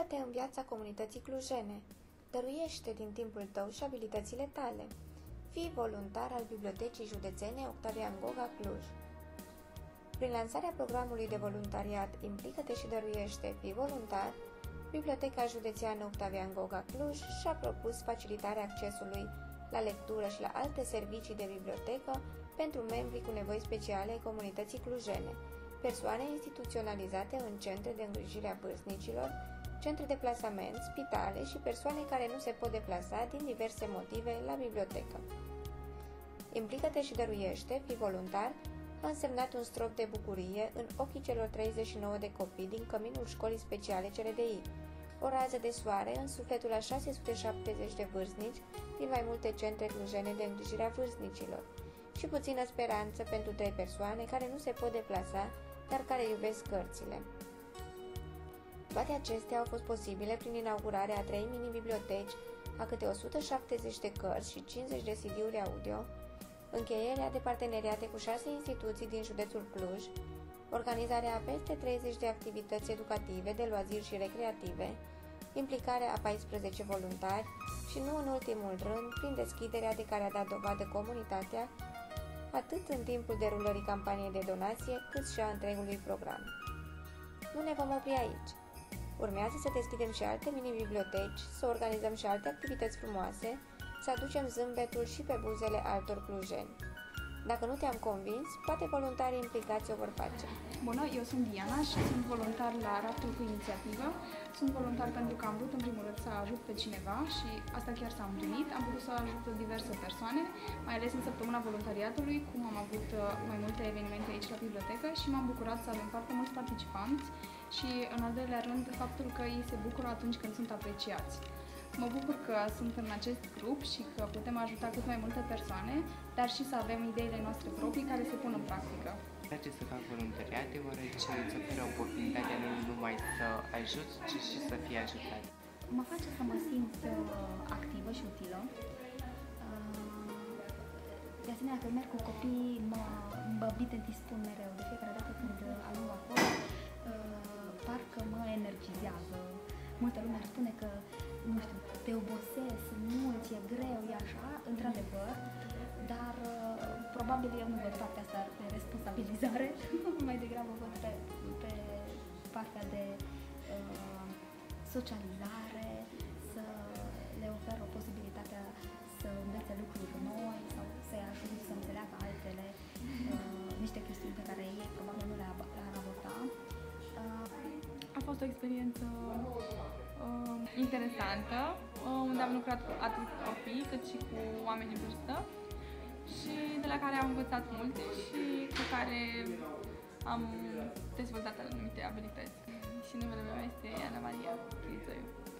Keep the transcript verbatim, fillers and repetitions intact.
Implică-te în viața comunității clujene. Dăruiește din timpul tău și abilitățile tale. Fii voluntar al Bibliotecii Județene Octavian Goga Cluj. Prin lansarea programului de voluntariat Implică-te și dăruiește, fii voluntar, Biblioteca Județeană Octavian Goga Cluj și-a propus facilitarea accesului la lectură și la alte servicii de bibliotecă pentru membrii cu nevoi speciale ai comunității clujene, persoane instituționalizate în centre de îngrijire a vârstnicilor, centre de plasament, spitale și persoane care nu se pot deplasa din diverse motive la bibliotecă. Implică-te și dăruiește, fii voluntar, a însemnat un strop de bucurie în ochii celor treizeci și nouă de copii din căminul școlii speciale C R D I, o rază de soare în sufletul a șase sute șaptezeci de vârstnici din mai multe centre clujene de îngrijire a vârstnicilor și puțină speranță pentru trei persoane care nu se pot deplasa, dar care iubesc cărțile. Toate acestea au fost posibile prin inaugurarea a trei mini-biblioteci, a câte o sută șaptezeci de cărți și cincizeci de C D-uri audio, încheierea de parteneriate cu șase instituții din județul Cluj, organizarea a peste treizeci de activități educative, de luaziri și recreative, implicarea a paisprezece voluntari și, nu în ultimul rând, prin deschiderea de care a dat dovadă comunitatea, atât în timpul derulării campaniei de donație, cât și a întregului program. Nu ne vom opri aici. Urmează să deschidem și alte mini-biblioteci, să organizăm și alte activități frumoase, să aducem zâmbetul și pe buzele altor clujeni. Dacă nu te-am convins, poate voluntarii implicați o vor face. Bună, eu sunt Diana și sunt voluntar la Raftul cu Inițiativă. Sunt voluntar pentru că am vrut în primul rând să ajut pe cineva și asta chiar s-a împlinit. Am vrut să ajut diverse persoane, mai ales în săptămâna voluntariatului, cum am avut mai multe evenimente aici la bibliotecă și m-am bucurat să avem foarte mulți participanți și, în al doilea rând, faptul că ei se bucură atunci când sunt apreciați. Mă bucur că sunt în acest grup și că putem ajuta cât mai multe persoane, dar și să avem ideile noastre proprii care se pun în practică. Îmi place să fac voluntariat, deoarece îți oferă oportunitatea nu numai să ajut, ci și să fii ajutat. Mă face să mă simt uh, activă și utilă. Uh, de asemenea, că merg cu copii, mă, mă dispun mereu. De fiecare dată când ajung acolo, uh, parcă mă energizează. Multă lume ar spune că, nu știu, te obosesc, sunt mulți, e greu, e așa, într-adevăr, dar probabil eu nu văd partea asta de responsabilizare, mai degrabă văd pe, pe partea de uh, socializare, să le ofer o posibilitatea să învețe lucruri noi sau să-i ajut să înțeleagă altele, uh, niște chestiuni pe care ei probabil nu le-ar aborda. Uh, A fost o experiență uh, interesantă, uh, unde am lucrat cu atât copii cât și cu oameni în vârstă și de la care am învățat multe și cu care am dezvoltat anumite abilități. Și numele meu este Ana Maria Chirițoiu.